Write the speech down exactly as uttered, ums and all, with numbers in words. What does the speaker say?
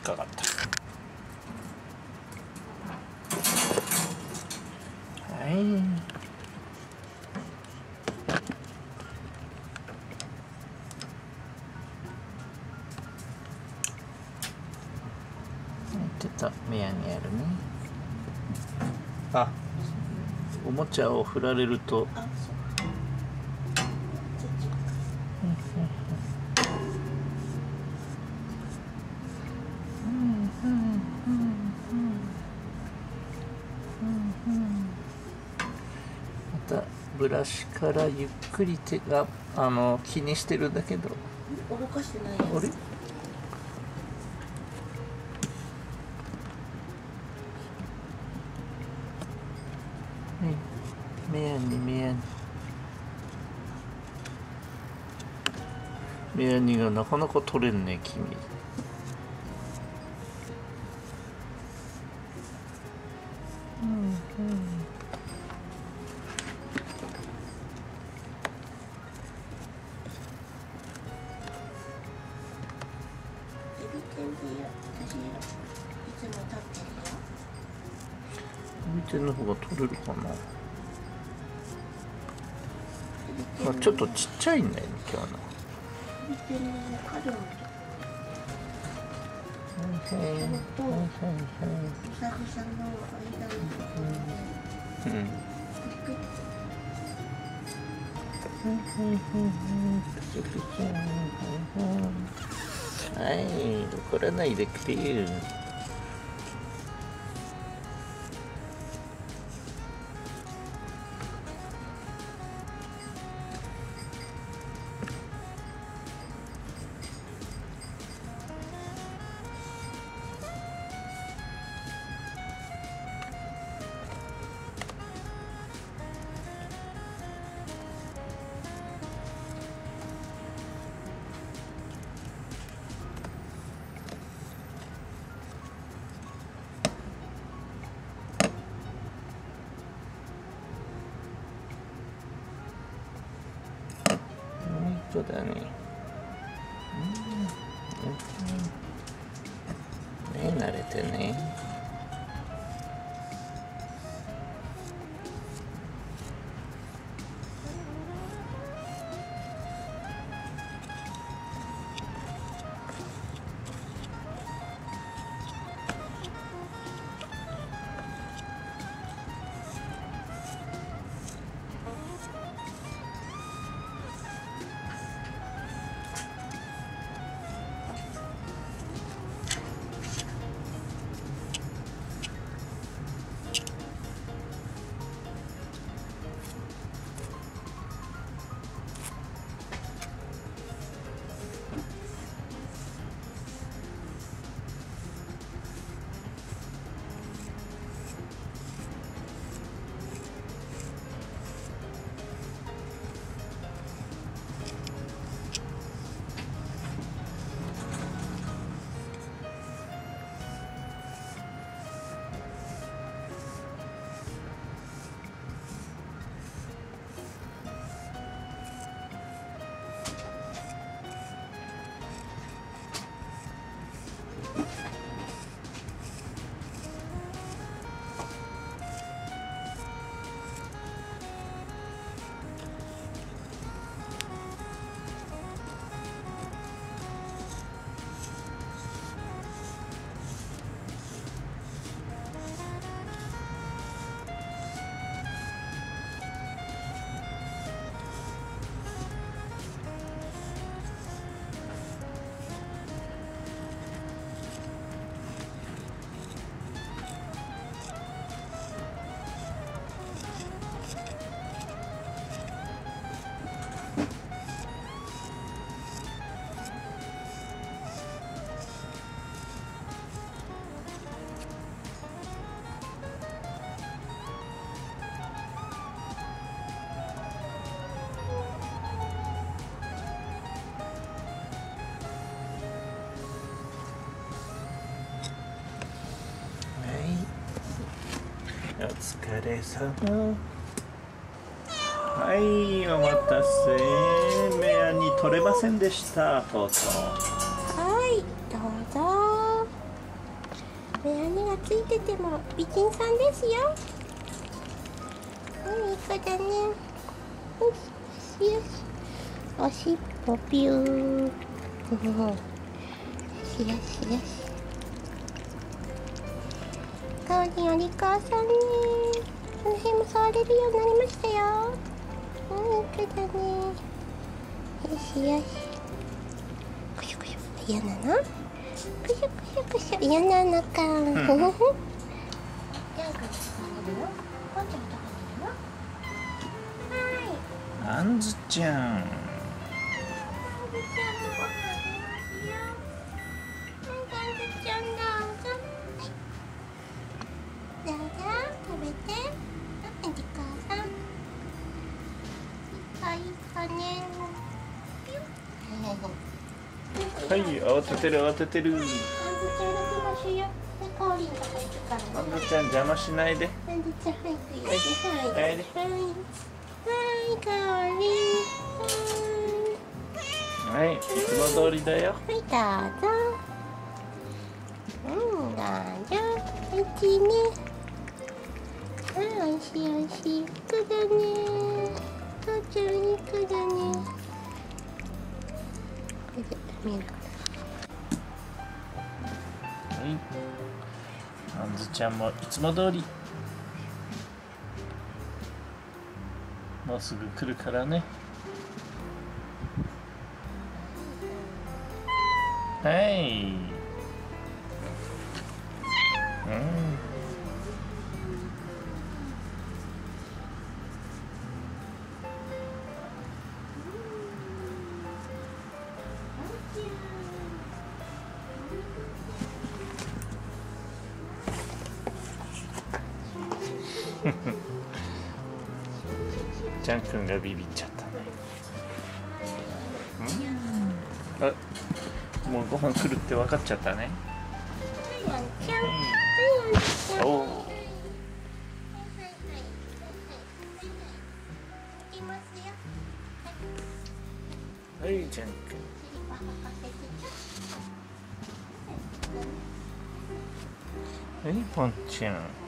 かかった。はい。ちょっと目やにあるね。あ、おもちゃを振られると。またブラシからゆっくり手があの気にしてるんだけど。 動かしてないやつ。 あれ？目やに目やに目やにがなかなか取れんね君。うんうん。 エビ天でや私いつも立ってるよ。 エビ天の方が取れるかな。まあ、ちょっとちっちゃいんだよね今日の。 エビ天の角のとことうさぎさんの間のところで、うん、はい、怒らないでくれよ。そうだね。うん。ね、慣れてね。お疲れ様。はい、お待たせ。目やに取れませんでした。とうとう。 はい、どうぞ。 メガネがついてても美人さんですよ。うん、いい子だね。よしよし。おしっぽピュー。よしよしよし。かおりんお利口さんね。この辺も触れるようになりましたよ。うん、いい子だね。よしよし。くしょくしょ。嫌なの？くしょくしょくしょ。嫌なのか。うん、じゃあ、こっち触れるの？こっちどこにいるの？はーい。 あんずちゃん。 あんずちゃんもご飯あげますよ。はい、あんずちゃんどうぞ。どうぞ、食べて。あ、おじかさん。いい子、いい子ね。 はい、慌ててる慌ててる。 あんずちゃんの場所よ。で、かおりんとか行くからね。 あんずちゃん邪魔しないで。 あんずちゃん早く行って。 はいはい。はい。はい、かおりん。 はい、いつも通りだよ。 はい、どうぞ。うん、どうぞ。おいしいね。あ、おいしいおいしい。いい子だね。父ちゃんいい子だね。これで見えるかな。 はい。あんずちゃんもいつも通り。もうすぐ来るからね。はい。うん。ジャン君がビビっちゃったね。うん、あ、もうご飯来るって分かっちゃったね。 はい、あんちゃん。はい、あんちゃん。 おお。 はいはいはいはいいきますよ。はい。 はい、ジャン君。はい、ポンちゃん。